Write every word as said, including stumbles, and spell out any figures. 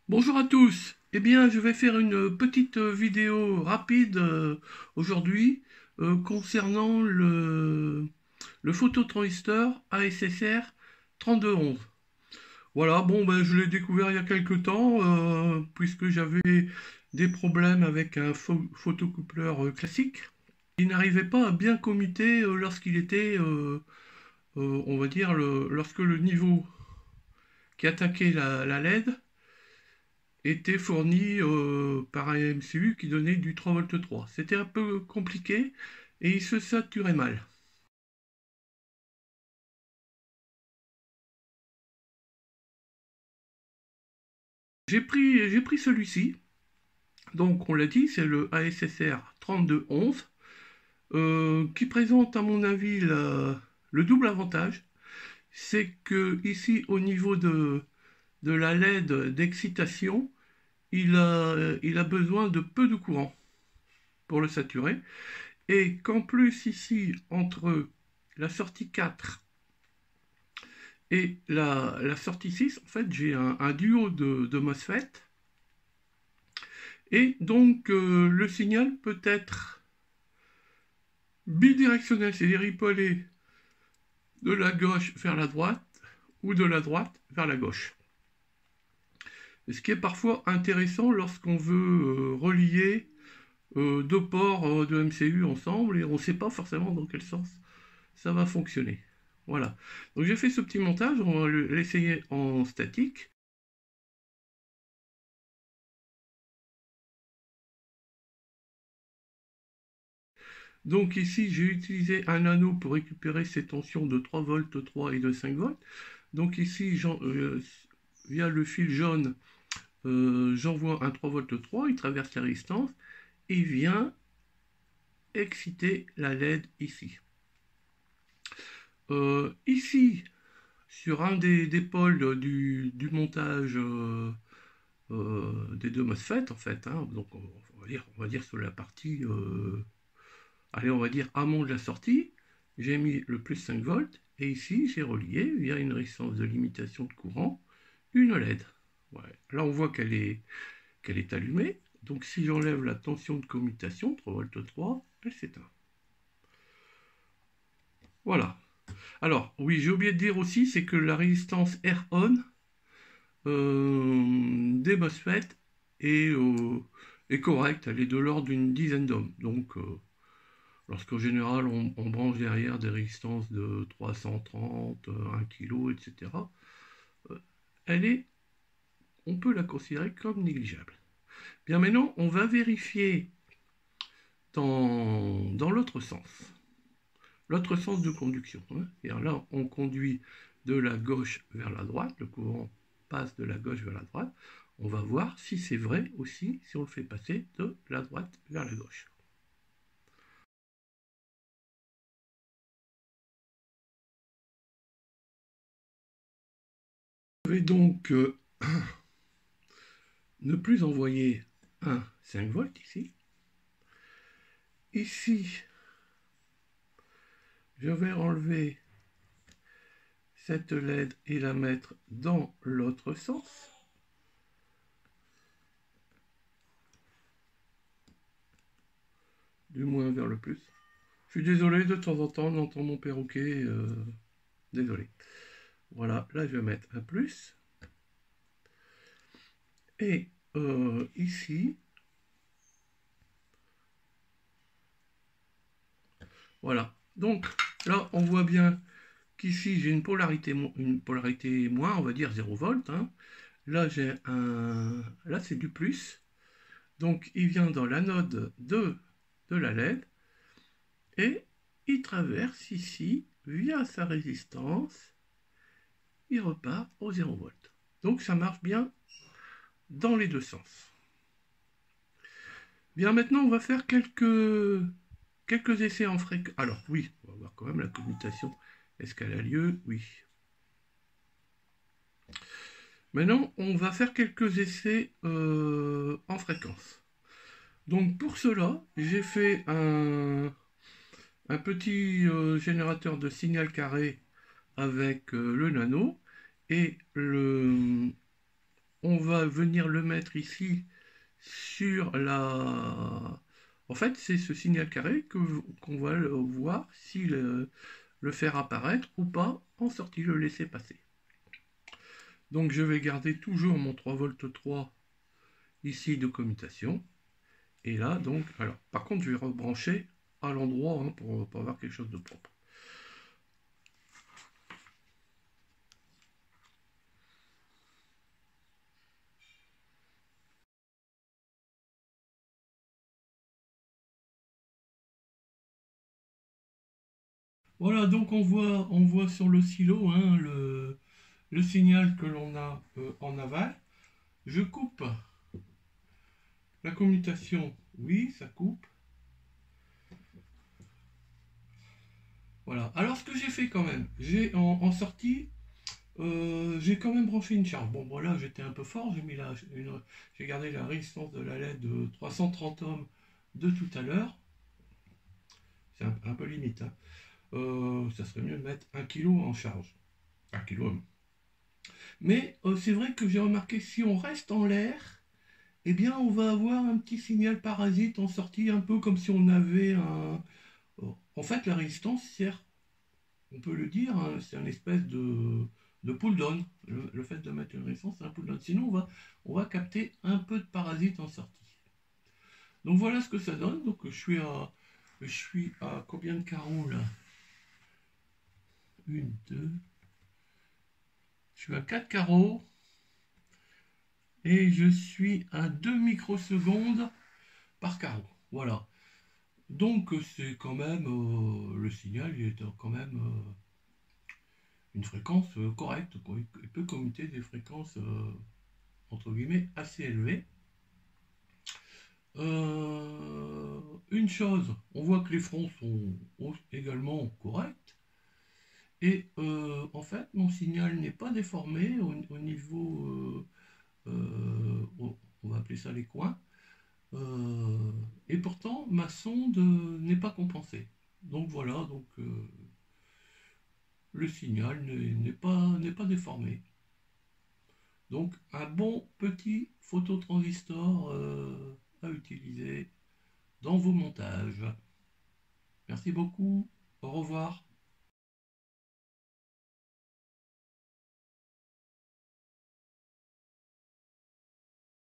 Bonjour à tous. Eh bien, je vais faire une petite vidéo rapide euh, aujourd'hui euh, concernant le, le phototransistor A S S R trente-deux onze. Voilà, bon, ben, je l'ai découvert il y a quelques temps euh, puisque j'avais des problèmes avec un pho- photocoupleur euh, classique. Il n'arrivait pas à bien commuter euh, lorsqu'il était, euh, euh, on va dire, le- lorsque le niveau qui attaquait la, la L E D était fourni euh, par un M C U qui donnait du trois volts trois. C'était un peu compliqué et il se saturait mal. J'ai pris, j'ai pris celui-ci, donc on l'a dit, c'est le A S S R trente-deux onze, euh, qui présente à mon avis la- le double avantage, c'est que ici au niveau de, de la L E D d'excitation, il a, il a besoin de peu de courant pour le saturer, et qu'en plus ici entre la sortie quatre et la, la sortie six, en fait, j'ai un, un duo de, de MOSFET. Et donc, euh, le signal peut être bidirectionnel, c'est-à-dire il peut aller de la gauche vers la droite ou de la droite vers la gauche. Ce qui est parfois intéressant lorsqu'on veut euh, relier euh, deux ports euh, de M C U ensemble et on ne sait pas forcément dans quel sens ça va fonctionner. Voilà. Donc j'ai fait ce petit montage, on va l'essayer en statique. Donc ici, j'ai utilisé un anneau pour récupérer ces tensions de trois volts trois et de cinq volts. Donc ici, euh, via le fil jaune, euh, j'envoie un trois volts trois, il traverse la résistance et vient exciter la L E D ici. Euh, ici, sur un des, des pôles du, du montage euh, euh, des deux MOSFET, en fait, hein, donc on va, dire, on va dire sur la partie euh, allez, on va dire amont de la sortie, j'ai mis le plus cinq volts et ici j'ai relié via une résistance de limitation de courant une L E D. Ouais. Là on voit qu'elle est, qu'elle est allumée, donc si j'enlève la tension de commutation, trois volts trois, elle s'éteint. Voilà. Alors oui, j'ai oublié de dire aussi, c'est que la résistance R on euh, des MOSFET est, euh, est correcte, elle est de l'ordre d'une dizaine d'ohms. Donc euh, lorsqu'en général on, on branche derrière des résistances de trois cent trente, un kilo, et cetera, euh, elle est, on peut la considérer comme négligeable. Bien maintenant, on va vérifier dans, dans l'autre sens, l'autre sens de conduction. Hein. Et là, on conduit de la gauche vers la droite, le courant passe de la gauche vers la droite. On va voir si c'est vrai aussi si on le fait passer de la droite vers la gauche. Je vais donc euh, ne plus envoyer un cinq volts ici. Ici, je vais enlever cette L E D et la mettre dans l'autre sens. Du moins vers le plus. Je suis désolé, de temps en temps, on entend mon perroquet. Euh, désolé. Voilà, là je vais mettre un plus. Et euh, ici, voilà. Donc là, on voit bien qu'ici, j'ai une polarité, une polarité moins, on va dire zéro volt. Hein. Là, j'ai un... Là, c'est du plus. Donc, il vient dans l'anode de, de la L E D et il traverse ici, via sa résistance, il repart au zéro volt. Donc, ça marche bien dans les deux sens. Bien, maintenant, on va faire quelques, quelques essais en fréquence. Alors, oui, on va voir quand même la commutation. Est-ce qu'elle a lieu? Oui. Maintenant, on va faire quelques essais euh, en fréquence. Donc, pour cela, j'ai fait un, un petit euh, générateur de signal carré avec euh, le nano et le, on va venir le mettre ici sur la... En fait, c'est ce signal carré que qu'on va le voir si le, le faire apparaître ou pas en sortie, le laisser passer. Donc je vais garder toujours mon trois volts trois ici de commutation. Et là, donc, alors, par contre, je vais rebrancher à l'endroit hein, pour, pour avoir quelque chose de propre. Voilà, donc on voit, on voit sur le silo hein, le, le signal que l'on a euh, en aval. Je coupe la commutation, oui, ça coupe. Voilà, alors ce que j'ai fait quand même, j'ai en, en sortie, euh, j'ai quand même branché une charge. Bon, voilà, j'étais un peu fort, j'ai mis la, une, j'ai gardé la résistance de la L E D de trois cent trente ohms de tout à l'heure. C'est un, un peu limite, hein. Euh, ça serait mieux de mettre un kilo en charge. un kilo. Mais euh, c'est vrai que j'ai remarqué que si on reste en l'air, eh bien on va avoir un petit signal parasite en sortie, un peu comme si on avait un... En fait, la résistance sert, on peut le dire, hein, c'est une espèce de, de pull down. Le, le fait de mettre une résistance, c'est un pull down. Sinon, on va, on va capter un peu de parasite en sortie. Donc voilà ce que ça donne. Donc je suis à, je suis à combien de carreaux là? Une, deux. Je suis à quatre carreaux. Et je suis à deux microsecondes par carreau. Voilà. Donc c'est quand même, euh, le signal il est quand même euh, une fréquence euh, correcte. Quoi. Il peut commuter des fréquences euh, entre guillemets assez élevées. Euh, une chose, on voit que les fronts sont également corrects. Et euh, en fait, mon signal n'est pas déformé au, au niveau, euh, euh, on va appeler ça les coins. Euh, et pourtant, ma sonde n'est pas compensée. Donc voilà, donc euh, le signal n'est pas, n'est pas déformé. Donc un bon petit phototransistor euh, à utiliser dans vos montages. Merci beaucoup, au revoir.